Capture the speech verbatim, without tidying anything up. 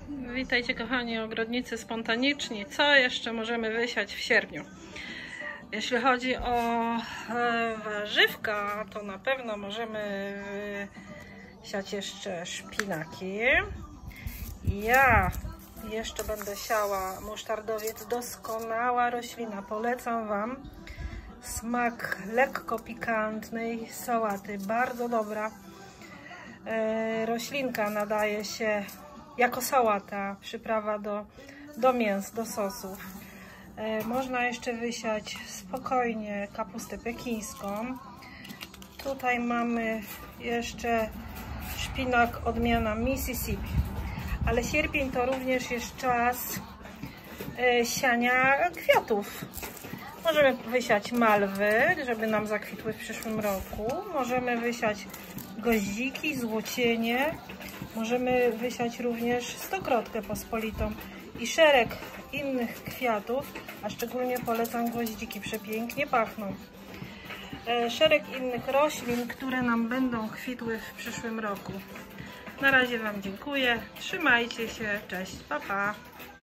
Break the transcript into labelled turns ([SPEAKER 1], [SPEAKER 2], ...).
[SPEAKER 1] Witajcie kochani ogrodnicy spontaniczni. Co jeszcze możemy wysiać w sierpniu? Jeśli chodzi o warzywka, to na pewno możemy siać jeszcze szpinaki. Ja jeszcze będę siała musztardowiec, doskonała roślina. Polecam Wam. Smak lekko pikantnej sałaty, bardzo dobra. Roślinka nadaje się jako sałata, przyprawa do, do mięs, do sosów. E, można jeszcze wysiać spokojnie kapustę pekińską. Tutaj mamy jeszcze szpinak odmiana Mississippi. Ale sierpień to również jest czas e, siania kwiatów. Możemy wysiać malwy, żeby nam zakwitły w przyszłym roku. Możemy wysiać goździki, złocienie. Możemy wysiać również stokrotkę pospolitą i szereg innych kwiatów, a szczególnie polecam gwoździki, przepięknie pachną. Szereg innych roślin, które nam będą kwitły w przyszłym roku. Na razie Wam dziękuję, trzymajcie się, cześć, pa pa!